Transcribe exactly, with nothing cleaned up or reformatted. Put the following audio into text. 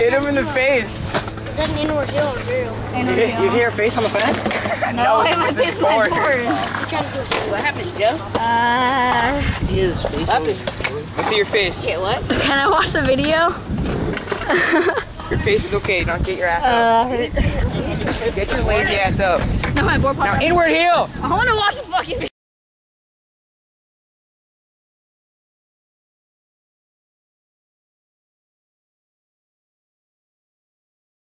Hit him in the face. Is that an inward heel or real? You hit, you hit your face on the fence? No, no I hit my face on my board. What happened, Joe? Uh, His face. Let's see your face. Okay, what? can I watch the video? Your face is okay. Now get your ass Uh, up. Get your lazy ass up. no, my board popped Now out. inward heel. I want to watch the fucking video.